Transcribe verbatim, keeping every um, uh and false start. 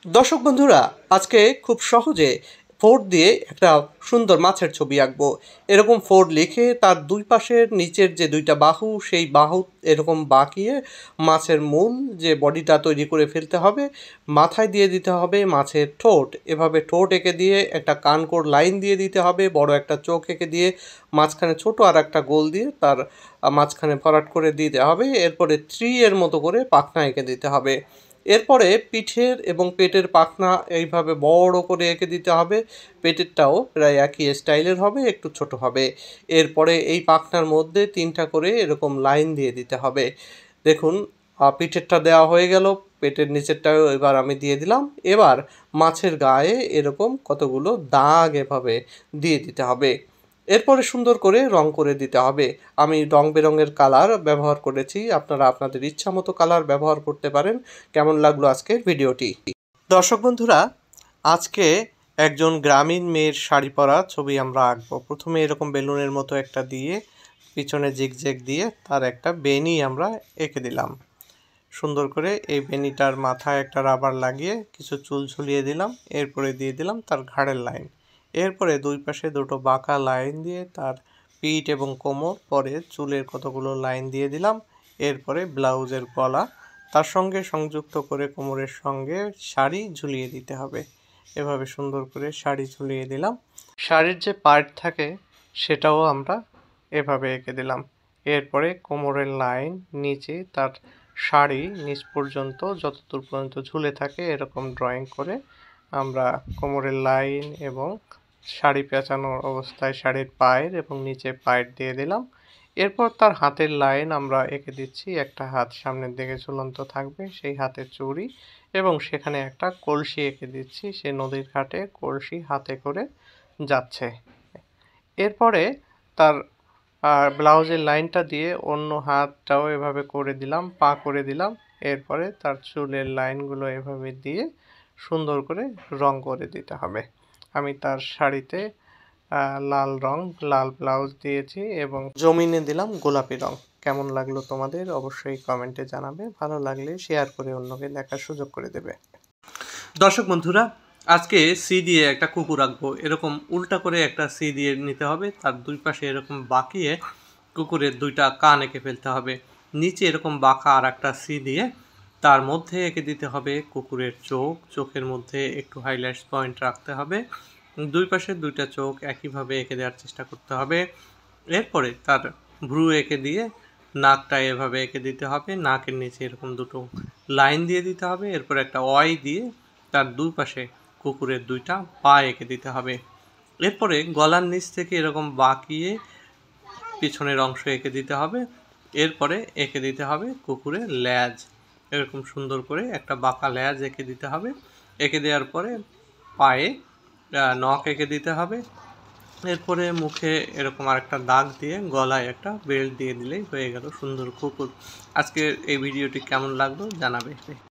দর্শক বন্ধুরা, আজকে খুব সহজে ফোর দিয়ে একটা সুন্দর মাছের ছবি আঁকবো। এরকম ফোর লিখে তার দুই পাশের নিচের যে দুইটা বাহু, সেই বাহু এরকম বাঁকিয়ে মাছের মূল যে বডিটা তৈরি করে ফেলতে হবে। মাথায় দিয়ে দিতে হবে মাছের ঠোঁট, এভাবে ঠোঁট এঁকে দিয়ে একটা কানকোর লাইন দিয়ে দিতে হবে, বড় একটা চোখ এঁকে দিয়ে মাঝখানে ছোট আর একটা গোল দিয়ে তার মাঝখানে ভরাট করে দিতে হবে। এরপরে থ্রি এর মতো করে পাখনা এঁকে দিতে হবে। এরপরে পিঠের এবং পেটের পাখনা এইভাবে বড় করে এঁকে দিতে হবে। পেটেরটাও প্রায় একই স্টাইলের হবে, একটু ছোট হবে। এরপরে এই পাখনার মধ্যে তিনটা করে এরকম লাইন দিয়ে দিতে হবে। দেখুন, পিঠেরটা দেওয়া হয়ে গেল, পেটের নিচেরটাও এবার আমি দিয়ে দিলাম। এবার মাছের গায়ে এরকম কতগুলো দাগ এভাবে দিয়ে দিতে হবে। এরপরে সুন্দর করে রং করে দিতে হবে। আমি রং বেরঙের কালার ব্যবহার করেছি, আপনারা আপনাদের ইচ্ছা মতো কালার ব্যবহার করতে পারেন। কেমন লাগলো আজকের ভিডিওটি? দর্শক বন্ধুরা, আজকে একজন গ্রামীণ মেয়ের শাড়ি পরা ছবি আমরা আঁকবো। প্রথমে এরকম বেলুনের মতো একটা দিয়ে পিছনে জিগজ্যাগ দিয়ে তার একটা বেনি আমরা এঁকে দিলাম। সুন্দর করে এই বেনিটার মাথায় একটা রাবার লাগিয়ে কিছু চুল ঝুলিয়ে দিলাম। এরপরে দিয়ে দিলাম তার ঘাড়ের লাইন। এরপরে দুই পাশে দুটো বাঁকা লাইন দিয়ে তার পিঠ এবং কোমর, পরে চুলের কতগুলো লাইন দিয়ে দিলাম। এরপরে ব্লাউজের গলা তার সঙ্গে সংযুক্ত করে কোমরের সঙ্গে শাড়ি ঝুলিয়ে দিতে হবে। এভাবে সুন্দর করে শাড়ি ঝুলিয়ে দিলাম। শাড়ির যে পার্ট থাকে সেটাও আমরা এভাবে এঁকে দিলাম। এরপরে কোমরের লাইন, নিচে তার শাড়ি নিচ পর্যন্ত যতদূর পর্যন্ত ঝুলে থাকে এরকম ড্রয়িং করে আমরা কোমরের লাইন এবং শাড়ি পেঁচানোর অবস্থায় শাড়ির পায়ের এবং নিচে পায়ের দিয়ে দিলাম। এরপর তার হাতের লাইন আমরা এঁকে দিচ্ছি। একটা হাত সামনের দিকে ঝুলন্ত থাকবে, সেই হাতের চুড়ি, এবং সেখানে একটা কলসি এঁকে দিচ্ছি। সে নদীর ঘাটে কলসি হাতে করে যাচ্ছে। এরপরে তার আর ব্লাউজের লাইনটা দিয়ে অন্য হাতটাও এভাবে করে দিলাম, পা করে দিলাম। এরপরে তার চুলের লাইনগুলো এভাবে দিয়ে সুন্দর করে রং করে দিতে হবে। আমি তার শাড়িতে লাল রং, লাল ব্লাউজ দিয়েছি এবং জমিনে দিলাম গোলাপি রং। কেমন লাগলো তোমাদের অবশ্যই কমেন্টে জানাবে। ভালো লাগলে শেয়ার করে অন্যকে দেখার সুযোগ করে দেবে। দর্শক বন্ধুরা, আজকে সি দিয়ে একটা কুকুর আঁকবো। এরকম উল্টা করে একটা সি দিয়ে নিতে হবে, তার দুই পাশে এরকম বাঁকিয়ে কুকুরের দুইটা কান এঁকে ফেলতে হবে। নিচে এরকম বাঁকা আর একটা সি দিয়ে তার মধ্যে এঁকে দিতে হবে কুকুরের চোখ। চোখের মধ্যে একটু হাইলাইটস পয়েন্ট রাখতে হবে। দুই পাশে দুইটা চোখ একইভাবে এঁকে দেওয়ার চেষ্টা করতে হবে। এরপরে তার ভ্রু এঁকে দিয়ে নাকটা এভাবে এঁকে দিতে হবে। নাকের নিচে এরকম দুটো লাইন দিয়ে দিতে হবে। এরপর একটা ওয়াই দিয়ে তার দুই পাশে কুকুরের দুইটা পা এঁকে দিতে হবে। এরপরে গলার নিচ থেকে এরকম বাঁকিয়ে পিছনের অংশ এঁকে দিতে হবে। এরপরে এঁকে দিতে হবে কুকুরের ল্যাজ। এরকম সুন্দর করে একটা বাঁকা ল্যাজ এঁকে দিতে হবে। এঁকে দেওয়ার পরে পায়ে নখ এঁকে দিতে হবে। এরপরে মুখে এরকম আরেকটা দাগ দিয়ে গলায় একটা বেল্ট দিয়ে দিলেই হয়ে গেল সুন্দর কুকুর। আজকের এই ভিডিওটি কেমন লাগলো জানাবে।